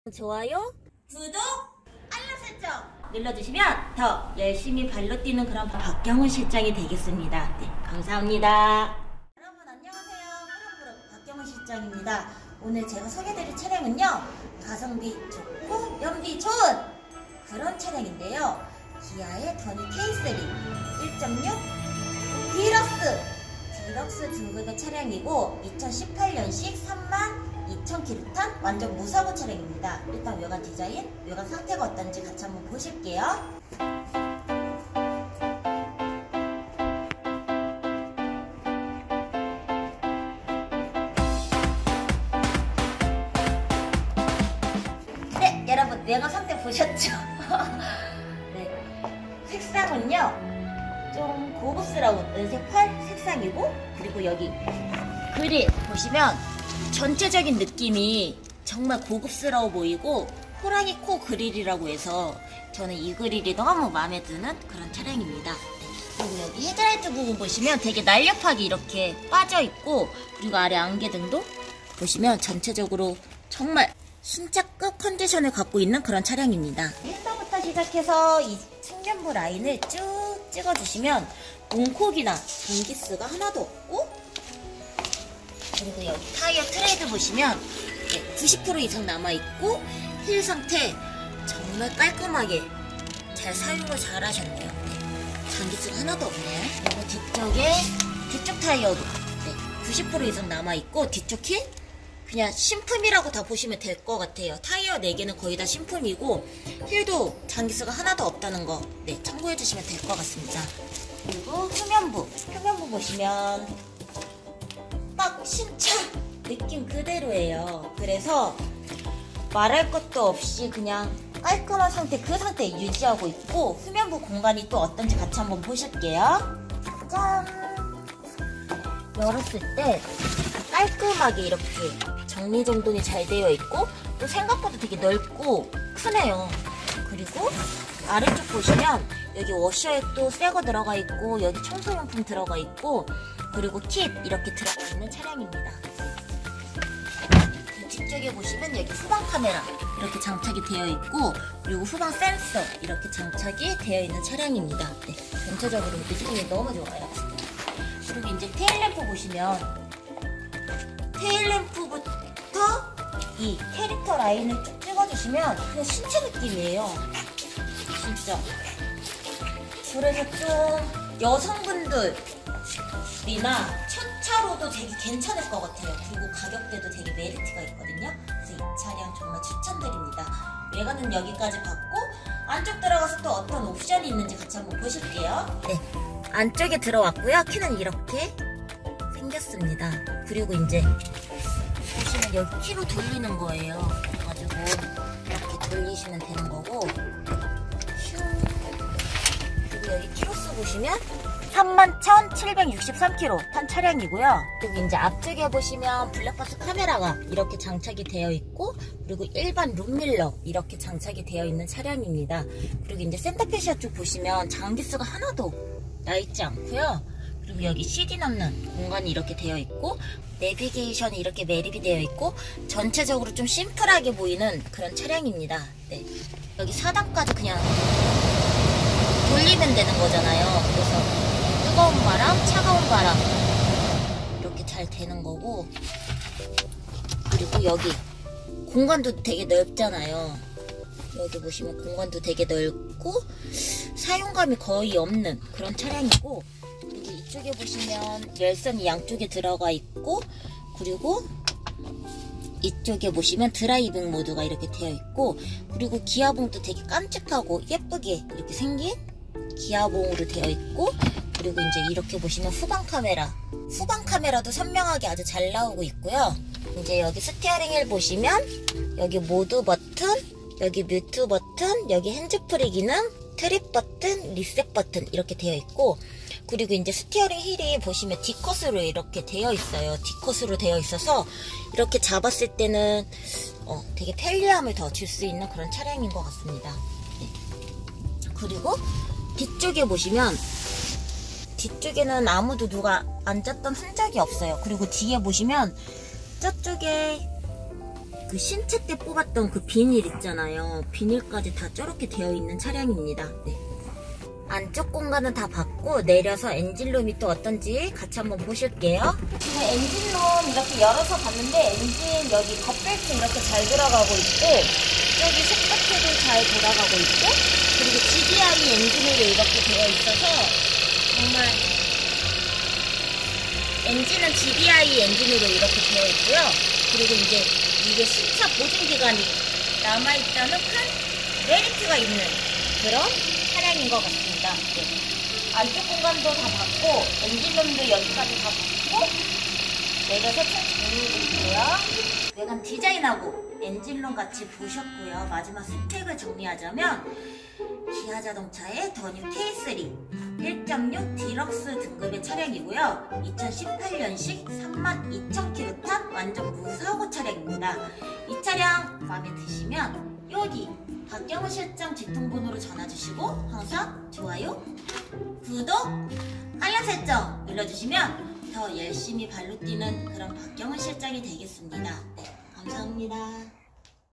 좋아요, 구독, 알람 설정 눌러주시면 더 열심히 발로 뛰는 그런 박경훈 실장이 되겠습니다. 네, 감사합니다. 여러분 안녕하세요. 푸른푸른 박경훈 실장입니다. 오늘 제가 소개해드릴 차량은요, 가성비 좋고 연비 좋은 그런 차량인데요. 기아의 더니 K3 1.6 디럭스 등급의 차량이고 2018년식 32,000km 완전 무사고 차량입니다. 일단 외관 디자인, 외관 상태가 어떤지 같이 한번 보실게요. 네, 여러분 외관 상태 보셨죠? 네, 색상은요 좀 고급스러운 은색 활 색상이고, 그리고 여기 그릴 보시면 전체적인 느낌이 정말 고급스러워 보이고 호랑이 코 그릴이라고 해서 저는 이 그릴이 너무 마음에 드는 그런 차량입니다. 그리고 여기 헤드라이트 부분 보시면 되게 날렵하게 이렇게 빠져있고, 그리고 아래 안개등도 보시면 전체적으로 정말 순차급 컨디션을 갖고 있는 그런 차량입니다. 1번부터 시작해서 이 측면부 라인을 쭉 찍어주시면 웅콕이나 전기스가 하나도 없고, 그리고 여기 타이어 트레이드 보시면 90% 이상 남아있고, 휠 상태 정말 깔끔하게 잘 사용을 잘 하셨네요. 전기스가 하나도 없네요. 그리고 뒤쪽 타이어도 90% 이상 남아있고, 뒤쪽 휠 그냥 신품이라고 다 보시면 될 것 같아요. 타이어 4개는 거의 다 신품이고, 휠도 장기스가 하나도 없다는 거 참고해 주시면 될 것 같습니다. 그리고 후면부 보시면 딱 신차 느낌 그대로예요. 그래서 말할 것도 없이 그냥 깔끔한 상태, 그 상태 유지하고 있고, 후면부 공간이 또 어떤지 같이 한번 보실게요. 짠! 열었을 때 깔끔하게 이렇게 정리정돈이 잘 되어 있고, 또 생각보다 되게 넓고 크네요. 그리고 아래쪽 보시면 여기 워셔에 또 새거 들어가 있고, 여기 청소용품 들어가 있고, 그리고 킷 이렇게 들어가 있는 차량입니다. 뒤쪽에 보시면 여기 후방 카메라 이렇게 장착이 되어 있고, 그리고 후방 센서 이렇게 장착이 되어 있는 차량입니다. 전체적으로 느낌이 너무 좋아요. 그리고 이제 테일램프 보시면 테일램프부터 이 캐릭터 라인을 쭉 찍어주시면 그냥 신체 느낌이에요. 진짜. 그래서 좀 여성분들이나 첫 차로도 되게 괜찮을 것 같아요. 그리고 가격대도 되게 메리트가 있거든요. 그래서 이 차량 정말 추천드립니다. 외관은 여기까지 봤고, 안쪽 들어가서 또 어떤 옵션이 있는지 같이 한번 보실게요. 네, 안쪽에 들어왔고요. 키는 이렇게 생겼습니다. 그리고 이제 보시면 여기 키로 돌리는 거예요. 그래가지고 이렇게 돌리시면 되는 거고, 그리고 여기 키로수 보시면 31,763km 탄 차량이고요. 그리고 이제 앞쪽에 보시면 블랙박스 카메라가 이렇게 장착이 되어 있고, 그리고 일반 룸밀러 이렇게 장착이 되어 있는 차량입니다. 그리고 이제 센터페시아 쪽 보시면 장기스가 하나도 나있지 않고요. 그리고 여기 CD 넣는 공간이 이렇게 되어 있고, 내비게이션이 이렇게 매립이 되어 있고, 전체적으로 좀 심플하게 보이는 그런 차량입니다. 네. 여기 4단까지 그냥 돌리면 되는 거잖아요. 그래서 뜨거운 바람, 차가운 바람 이렇게 잘 되는 거고, 그리고 여기 공간도 되게 넓잖아요. 여기 보시면 공간도 되게 넓고 사용감이 거의 없는 그런 차량이고, 그리고 이쪽에 보시면 열선이 양쪽에 들어가 있고, 그리고 이쪽에 보시면 드라이빙 모드가 이렇게 되어 있고, 그리고 기아봉도 되게 깜찍하고 예쁘게 이렇게 생긴 기아봉으로 되어 있고, 그리고 이제 이렇게 보시면 후방 카메라도 선명하게 아주 잘 나오고 있고요. 이제 여기 스티어링 휠 보시면 여기 모드 버튼, 여기 뮤트 버튼, 여기 핸즈프리 기능, 트립 버튼, 리셋 버튼 이렇게 되어 있고, 그리고 이제 스티어링 휠이 보시면 D컷으로 이렇게 되어 있어요. D컷으로 되어 있어서 이렇게 잡았을 때는 되게 편리함을 더 줄 수 있는 그런 차량인 것 같습니다. 네. 그리고 뒤쪽에 보시면 뒤쪽에는 아무도 누가 앉았던 흔적이 없어요. 그리고 뒤에 보시면 저쪽에 그 신차 때 뽑았던 그 비닐 있잖아요. 비닐까지 다 저렇게 되어 있는 차량입니다. 네. 안쪽 공간은 다 봤고 내려서 엔진룸이 또 어떤지 같이 한번 보실게요. 지금 엔진룸 이렇게 열어서 봤는데 엔진 여기 겉벨트 이렇게 잘 돌아가고 있고 여기 속바퀴도 잘 돌아가고 있고 그리고 GDI 엔진으로 이렇게 되어 있어서 정말 엔진은 GDI 엔진으로 이렇게 되어 있고요. 그리고 이게 신차 보증기간이 남아있다는 큰 메리트가 있는 그런 차량인 것 같습니다. 네. 안쪽 공간도 다 봤고 엔진룸도 여기까지 다 봤고 내려서 차 정리해드릴게요. 외관 디자인하고 엔진룸 같이 보셨고요. 마지막 스펙을 정리하자면 기아 자동차의 더뉴 K3 1.6 디럭스 등급의 차량이고요. 2018년식 32,000km 탄 완전 무사고 차량입니다. 이 차량 마음에 드시면 여기 박경훈 실장 직통번호로 전화주시고 항상 좋아요, 구독, 알람 설정 눌러주시면 더 열심히 발로 뛰는 그런 박경훈 실장이 되겠습니다. 네, 감사합니다.